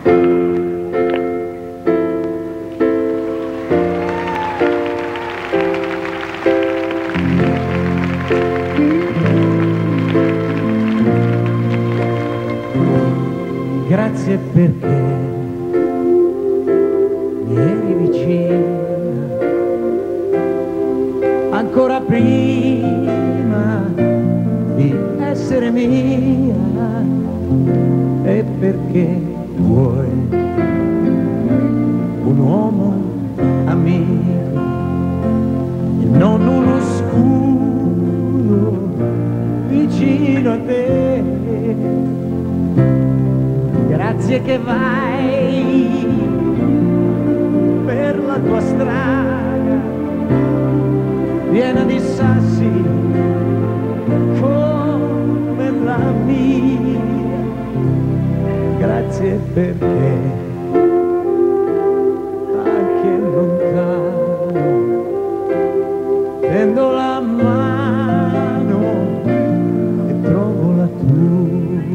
Grazie perché mi eri vicina ancora prima di essere mia, e perché vuoi un uomo amico e non uno scudo vicino a te. Grazie che vai per la tua strada piena di sassi come la mia. Grazie perché anche lontano tendo la mano e trovo la tua.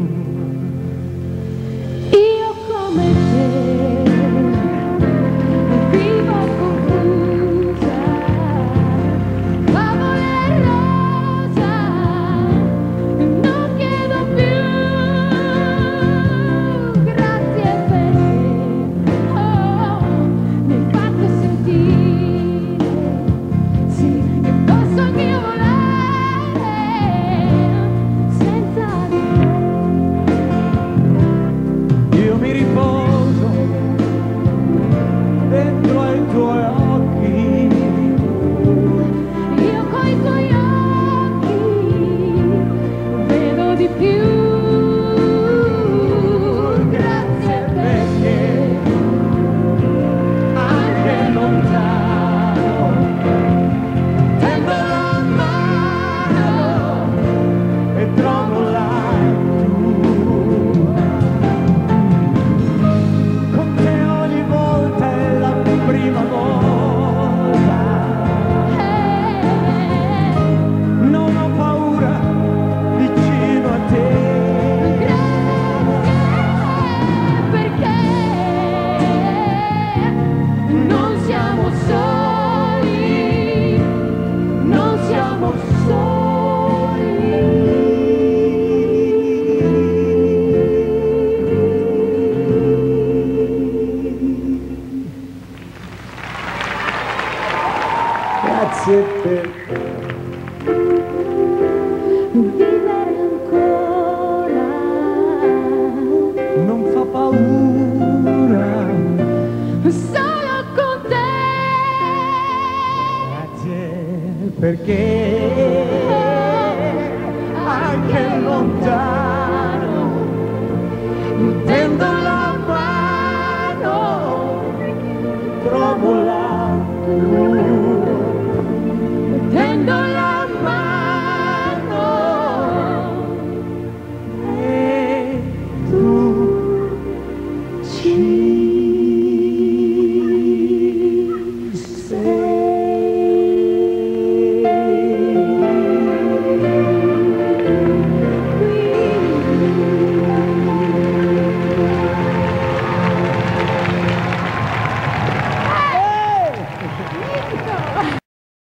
Grazie perché vivere ancora non fa paura, solo con te. Grazie perché